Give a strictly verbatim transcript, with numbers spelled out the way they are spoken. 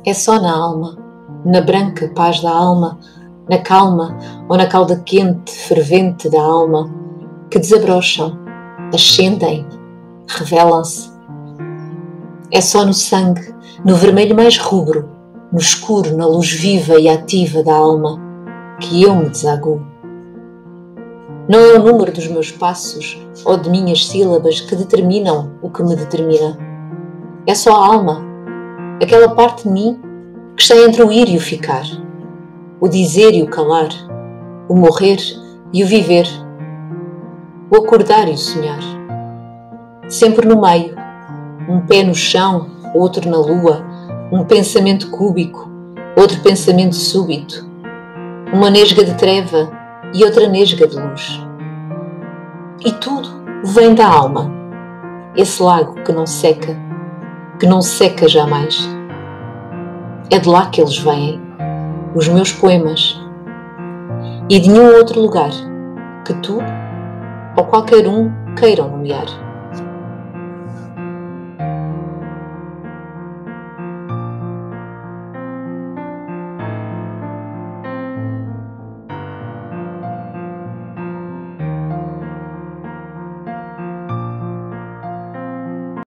É só na alma, na branca paz da alma, na calma ou na cauda quente, fervente da alma, que desabrocham, ascendem, revelam-se. É só no sangue, no vermelho mais rubro, no escuro, na luz viva e ativa da alma, que eu me desaguo. Não é o número dos meus passos ou de minhas sílabas que determinam o que me determina. É só a alma, aquela parte de mim que está entre o ir e o ficar, o dizer e o calar, o morrer e o viver, o acordar e o sonhar. Sempre no meio, um pé no chão, outro na lua, um pensamento cúbico, outro pensamento súbito, uma nesga de treva e outra nesga de luz. E tudo vem da alma, esse lago que não seca, que não seca jamais. É de lá que eles vêm, os meus poemas, e de nenhum outro lugar que tu ou qualquer um queiram nomear.